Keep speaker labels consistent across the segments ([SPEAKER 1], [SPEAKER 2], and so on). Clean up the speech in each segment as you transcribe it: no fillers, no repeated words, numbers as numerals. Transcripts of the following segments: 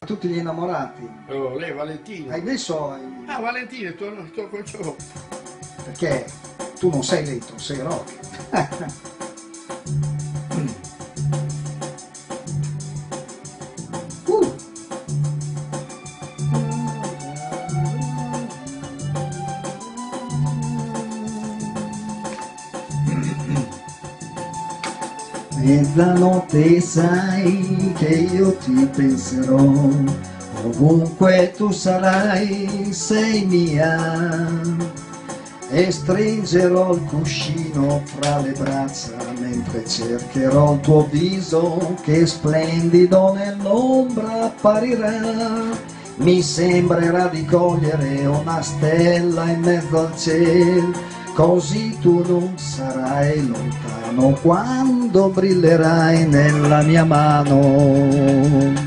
[SPEAKER 1] tutti gli innamorati.
[SPEAKER 2] Oh, lei è Valentino.
[SPEAKER 1] Hai messo...
[SPEAKER 2] Ah, Valentino, il tuo conciò.
[SPEAKER 1] Perché tu non sei eletto, sei rock. Mezzanotte sai che io ti penserò, ovunque tu sarai sei mia, e stringerò il cuscino fra le braccia mentre cercherò il tuo viso che splendido nell'ombra apparirà. Mi sembrerà di cogliere una stella in mezzo al cielo, così tu non sarai lontano quando brillerai nella mia mano.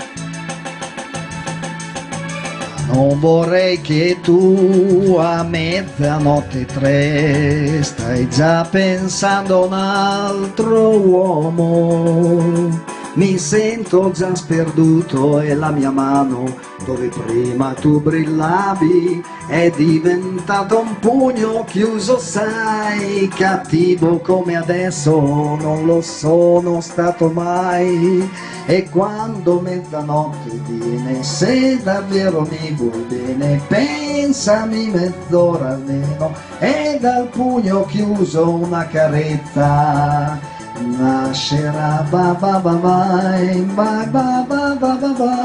[SPEAKER 1] Non vorrei che tu a mezzanotte 3 stai già pensando a un altro uomo. Mi sento già sperduto e la mia mano, dove prima tu brillavi, è diventata un pugno chiuso, sai, cattivo come adesso non lo sono stato mai. E quando mezzanotte viene, se davvero mi vuoi bene, pensami mezz'ora almeno, e dal pugno chiuso una carezza nascerà. Ba ba ba ba ba ba ba ba ba ba.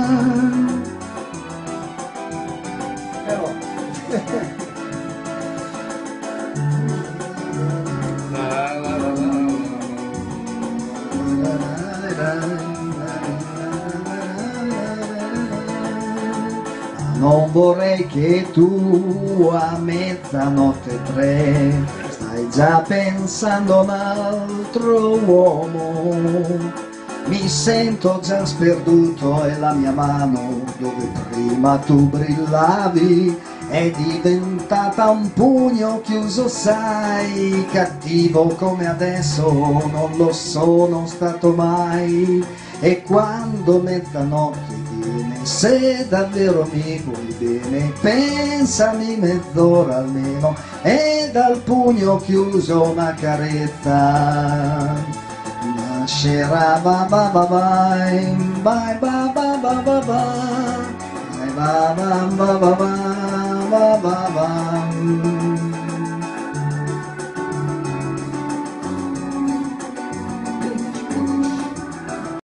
[SPEAKER 1] Non vorrei che tu a mezzanotte 3 stai già pensando a un altro uomo. Mi sento già sperduto e la mia mano, dove prima tu brillavi, è diventata un pugno chiuso, sai, cattivo come adesso non lo sono stato mai. E quando mezzanotte viene, se davvero mi vuoi bene, pensami mezz'ora almeno, e dal pugno chiuso una carezza nascerà. Ba ba ba ba ba ba ba ba ba ba ba ba ba ba ba ba ba.